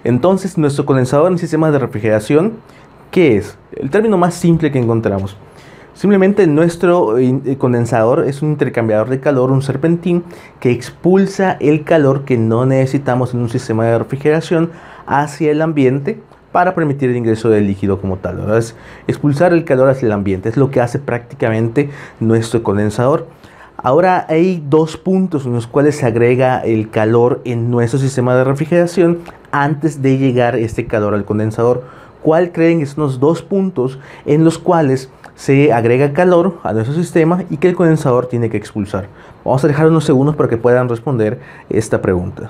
Entonces, nuestro condensador en sistemas de refrigeración, ¿qué es? El término más simple que encontramos. Simplemente nuestro condensador es un intercambiador de calor, un serpentín que expulsa el calor que no necesitamos en un sistema de refrigeración hacia el ambiente para permitir el ingreso del líquido como tal, ¿verdad? Es expulsar el calor hacia el ambiente, es lo que hace prácticamente nuestro condensador. Ahora hay dos puntos en los cuales se agrega el calor en nuestro sistema de refrigeración antes de llegar este calor al condensador. ¿Cuál creen que son los dos puntos en los cuales se agrega calor a nuestro sistema y que el condensador tiene que expulsar? Vamos a dejar unos segundos para que puedan responder esta pregunta.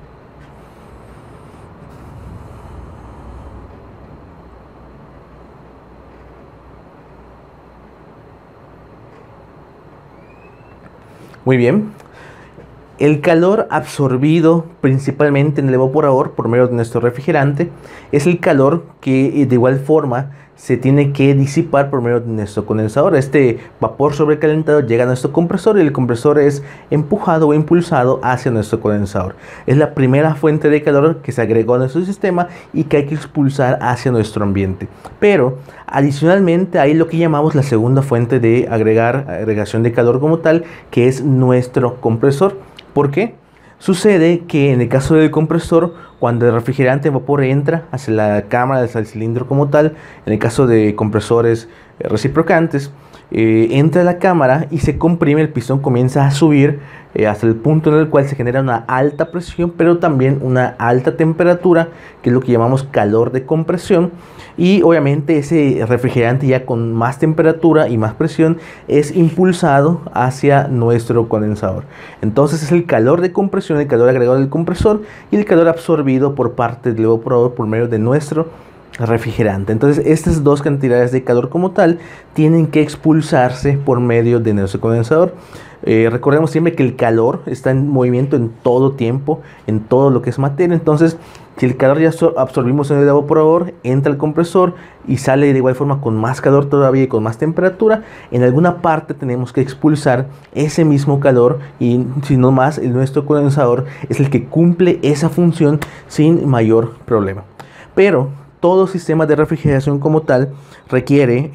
Muy bien. El calor absorbido principalmente en el evaporador por medio de nuestro refrigerante es el calor que de igual forma se tiene que disipar por medio de nuestro condensador. Este vapor sobrecalentado llega a nuestro compresor y el compresor es empujado o impulsado hacia nuestro condensador. Es la primera fuente de calor que se agregó a nuestro sistema y que hay que expulsar hacia nuestro ambiente. Pero adicionalmente hay lo que llamamos la segunda fuente de agregación de calor como tal, que es nuestro compresor. ¿Por qué? Sucede que en el caso del compresor, cuando el refrigerante en vapor entra hacia la cámara, hacia el cilindro como tal, en el caso de compresores reciprocantes, entra a la cámara y se comprime, el pistón comienza a subir hasta el punto en el cual se genera una alta presión, pero también una alta temperatura, que es lo que llamamos calor de compresión. Y obviamente ese refrigerante ya con más temperatura y más presión es impulsado hacia nuestro condensador. Entonces es el calor de compresión, el calor agregado del compresor y el calor absorbido por parte del evaporador por medio de nuestro refrigerante. Entonces estas dos cantidades de calor como tal tienen que expulsarse por medio de nuestro condensador. Recordemos siempre que el calor está en movimiento en todo tiempo, en todo lo que es materia. Entonces si el calor ya absorbimos en el evaporador, entra al compresor y sale de igual forma con más calor todavía y con más temperatura, en alguna parte tenemos que expulsar ese mismo calor, y si no más, nuestro condensador es el que cumple esa función sin mayor problema. Pero todo sistema de refrigeración como tal requiere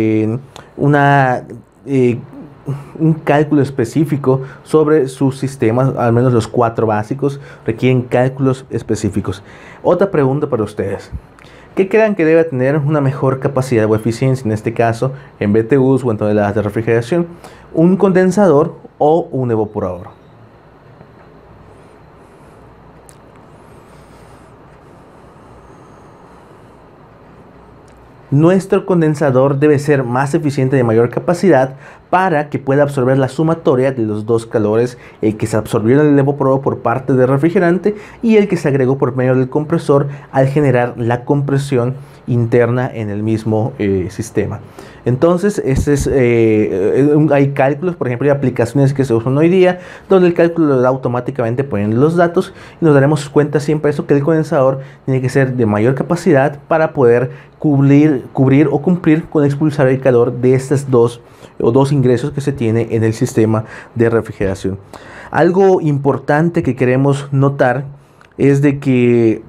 un cálculo específico sobre sus sistemas. Al menos los 4 básicos requieren cálculos específicos. Otra pregunta para ustedes: ¿qué creen que debe tener una mejor capacidad o eficiencia en este caso en BTUs o en toneladas de refrigeración? ¿Un condensador o un evaporador? Nuestro condensador debe ser más eficiente, de mayor capacidad, para que pueda absorber la sumatoria de los dos calores, el que se absorbió en el evaporador por parte del refrigerante y el que se agregó por medio del compresor al generar la compresión interna en el mismo sistema. Entonces hay cálculos, por ejemplo, hay aplicaciones que se usan hoy día donde el cálculo lo da automáticamente poniendo los datos, y nos daremos cuenta siempre eso, que el condensador tiene que ser de mayor capacidad para poder cubrir o cumplir con expulsar el calor de estos dos ingresos que se tiene en el sistema de refrigeración. Algo importante que queremos notar es de que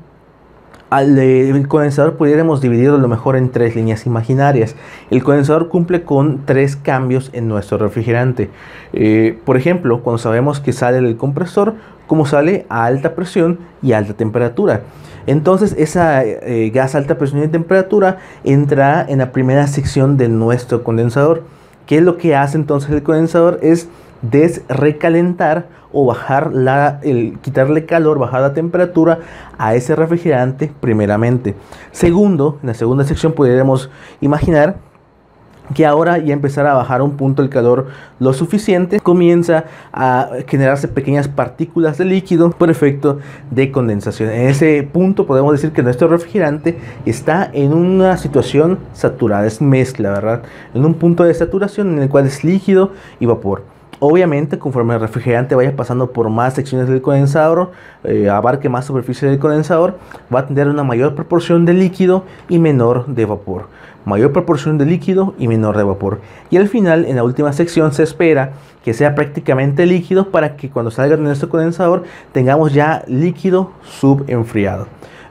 el condensador pudiéramos dividirlo a lo mejor en 3 líneas imaginarias. El condensador cumple con 3 cambios en nuestro refrigerante. Por ejemplo, cuando sabemos que sale del compresor, como sale a alta presión y alta temperatura. Entonces esa gas a alta presión y temperatura entra en la primera sección de nuestro condensador. ¿Qué es lo que hace entonces el condensador? Es desrecalentar o quitarle calor, bajar la temperatura a ese refrigerante primeramente. Segundo, en la segunda sección podríamos imaginar que ahora ya empezará a bajar a un punto el calor lo suficiente, comienza a generarse pequeñas partículas de líquido por efecto de condensación. En ese punto podemos decir que nuestro refrigerante está en una situación saturada, es mezcla, ¿verdad? En un punto de saturación en el cual es líquido y vapor. Obviamente, conforme el refrigerante vaya pasando por más secciones del condensador, abarque más superficie del condensador, va a tener una mayor proporción de líquido y menor de vapor. Mayor proporción de líquido y menor de vapor. Y al final, en la última sección, se espera que sea prácticamente líquido para que cuando salga de nuestro condensador tengamos ya líquido subenfriado.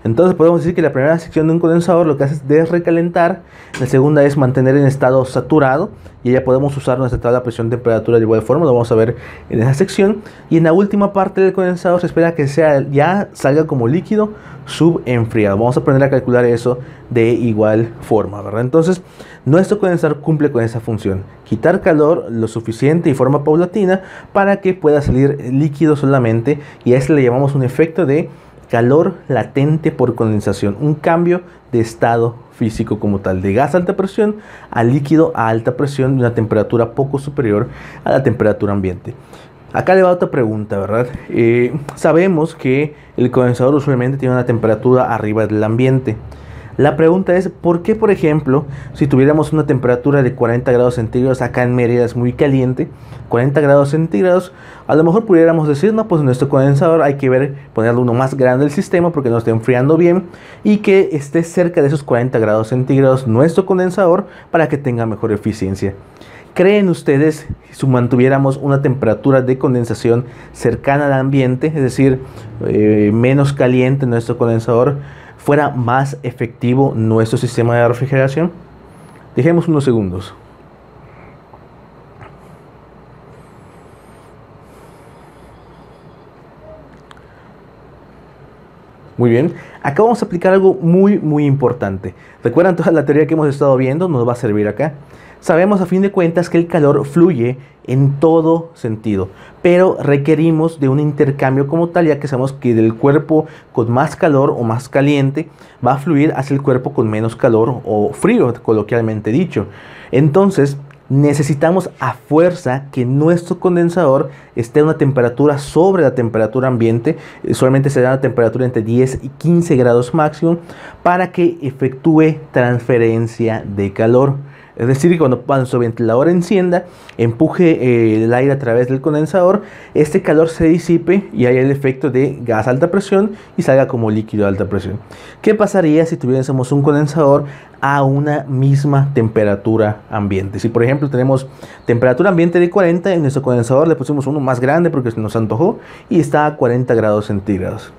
Entonces podemos decir que la primera sección de un condensador lo que hace es desrecalentar, la segunda es mantener en estado saturado, y ya podemos usar nuestra tabla de presión temperatura de igual forma, lo vamos a ver en esa sección. Y en la última parte del condensador se espera que ya salga como líquido subenfriado. Vamos a aprender a calcular eso de igual forma, ¿verdad? Entonces nuestro condensador cumple con esa función: quitar calor lo suficiente y forma paulatina para que pueda salir líquido solamente, y a eso le llamamos un efecto de calor latente por condensación, un cambio de estado físico como tal, de gas a alta presión a líquido a alta presión de una temperatura poco superior a la temperatura ambiente. Acá le va otra pregunta, ¿verdad? Sabemos que el condensador usualmente tiene una temperatura arriba del ambiente. La pregunta es, ¿por qué, por ejemplo, si tuviéramos una temperatura de 40 grados centígrados, acá en Mérida es muy caliente, 40 grados centígrados, a lo mejor pudiéramos decir, no, pues nuestro condensador hay que ver, ponerle uno más grande del sistema porque no esté enfriando bien, y que esté cerca de esos 40 grados centígrados nuestro condensador para que tenga mejor eficiencia? ¿Creen ustedes, si mantuviéramos una temperatura de condensación cercana al ambiente, es decir, menos caliente nuestro condensador, fuera más efectivo nuestro sistema de refrigeración? Dejemos unos segundos. Muy bien, acá vamos a aplicar algo muy importante. ¿Recuerdan toda la teoría que hemos estado viendo? Nos va a servir acá. Sabemos a fin de cuentas que el calor fluye en todo sentido, pero requerimos de un intercambio como tal, ya que sabemos que del cuerpo con más calor o más caliente va a fluir hacia el cuerpo con menos calor o frío, coloquialmente dicho. Entonces necesitamos a fuerza que nuestro condensador esté a una temperatura sobre la temperatura ambiente, solamente se da una temperatura entre 10 y 15 grados máximo, para que efectúe transferencia de calor. Es decir, que cuando nuestro ventilador encienda, empuje el aire a través del condensador, este calor se disipe y haya el efecto de gas a alta presión y salga como líquido a alta presión. ¿Qué pasaría si tuviésemos un condensador a una misma temperatura ambiente? Si por ejemplo tenemos temperatura ambiente de 40, en nuestro condensador le pusimos uno más grande porque se nos antojó y está a 40 grados centígrados.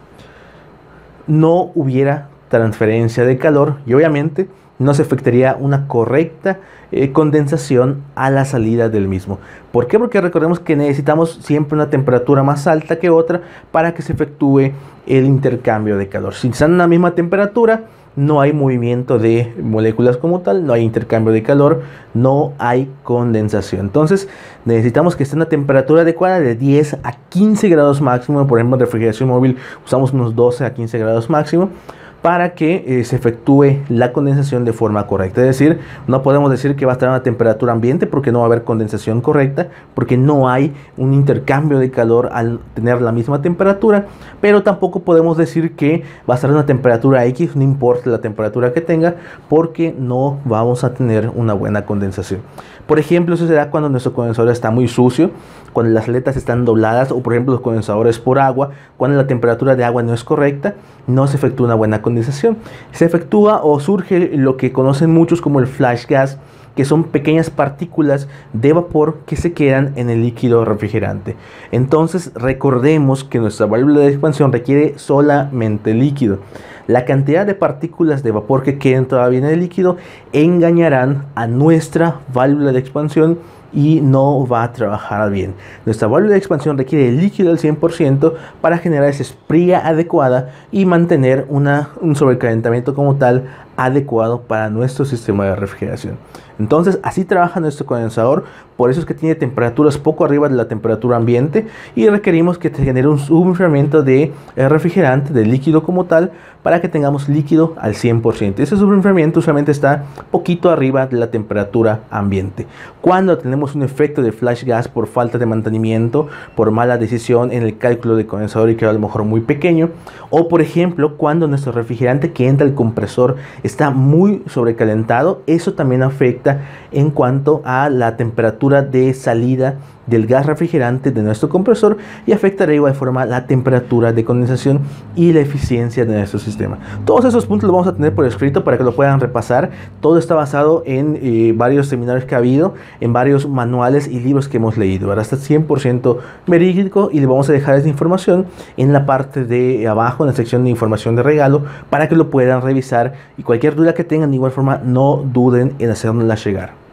No hubiera transferencia de calor y obviamente no se efectuaría una correcta condensación a la salida del mismo. ¿Por qué? Porque recordemos que necesitamos siempre una temperatura más alta que otra para que se efectúe el intercambio de calor. Si están a la misma temperatura, no hay movimiento de moléculas como tal, no hay intercambio de calor, no hay condensación. Entonces necesitamos que esté en una temperatura adecuada de 10 a 15 grados máximo. Por ejemplo, en refrigeración móvil usamos unos 12 a 15 grados máximo, para que se efectúe la condensación de forma correcta. Es decir, no podemos decir que va a estar a una temperatura ambiente porque no va a haber condensación correcta, porque no hay un intercambio de calor al tener la misma temperatura, pero tampoco podemos decir que va a estar a una temperatura X, no importa la temperatura que tenga, porque no vamos a tener una buena condensación. Por ejemplo, eso se da cuando nuestro condensador está muy sucio, cuando las aletas están dobladas, o por ejemplo los condensadores por agua, cuando la temperatura de agua no es correcta, no se efectúa una buena condensación. Se efectúa o surge lo que conocen muchos como el flash gas, que son pequeñas partículas de vapor que se quedan en el líquido refrigerante. Entonces recordemos que nuestra válvula de expansión requiere solamente líquido. La cantidad de partículas de vapor que queden todavía en el líquido engañarán a nuestra válvula de expansión y no va a trabajar bien. Nuestra válvula de expansión requiere el líquido al 100% para generar esa espría adecuada y mantener un sobrecalentamiento como tal adecuado para nuestro sistema de refrigeración. Entonces así trabaja nuestro condensador, por eso es que tiene temperaturas poco arriba de la temperatura ambiente y requerimos que se genere un subenfriamiento de refrigerante, de líquido como tal, para que tengamos líquido al 100%. Ese subenfriamiento usualmente está poquito arriba de la temperatura ambiente. Cuando tenemos un efecto de flash gas por falta de mantenimiento, por mala decisión en el cálculo del condensador y que a lo mejor muy pequeño, o por ejemplo cuando nuestro refrigerante que entra al compresor está muy sobrecalentado, eso también afecta en cuanto a la temperatura de salida del gas refrigerante de nuestro compresor y afectará de igual forma la temperatura de condensación y la eficiencia de nuestro sistema. Todos esos puntos los vamos a tener por escrito para que lo puedan repasar. Todo está basado en varios seminarios que ha habido, en varios manuales y libros que hemos leído, ¿verdad? Está 100% verídico y le vamos a dejar esa información en la parte de abajo, en la sección de información de regalo, para que lo puedan revisar y cualquier duda que tengan de igual forma no duden en hacérnosla llegar.